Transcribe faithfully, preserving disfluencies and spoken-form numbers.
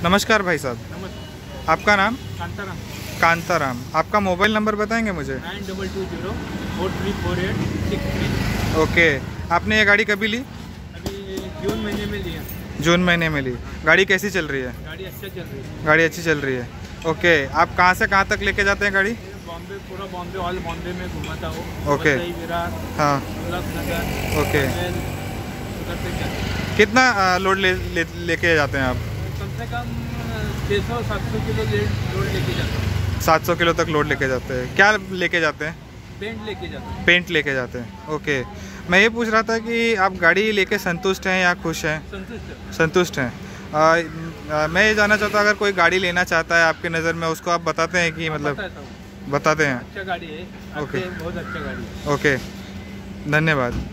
नमस्कार भाई साहब। नमस्कार। आपका नाम? कांताराम। कांताराम। आपका मोबाइल नंबर बताएंगे मुझे? Nine double two zero four three four eight six three. Okay. आपने ये गाड़ी कभी ली? अभी जून महीने में लिया। जून महीने में ली। गाड़ी कैसी चल रही है? गाड़ी अच्छा चल रही है। गाड़ी अच्छी चल रही है। ओके। आप कहाँ से कहाँ तक लेके जाते हैं गाड़ी? बॉम्बे, पूरा बॉम्बे, ऑल बॉम्बे में घुमाता हूँ। ओके। वसई, विरार, हाँ। उल्लासनगर। ओके। उधर से जाते। कितना आ, लोड ले, ले लेके जाते हैं आप? कम से कम छः सौ सात सौ किलो लोड लेके जाता हूँ। सात सौ किलो तक लोड लेके जाते हैं। क्या लेके जाते हैं? पेंट लेके जाता हूँ। पेंट लेके जाते हैं। ओके। मैं ये पूछ रहा था कि आप गाड़ी लेके संतुष्ट हैं या खुश हैं? संतुष्ट। संतुष्ट हैं। आ, आ, मैं ये जानना चाहता हूँ, अगर कोई गाड़ी लेना चाहता है आपके नज़र में, उसको आप बताते हैं कि मतलब बताते हैं? अच्छा गाड़ी है। ओके। बहुत अच्छा गाड़ी है। ओके, धन्यवाद।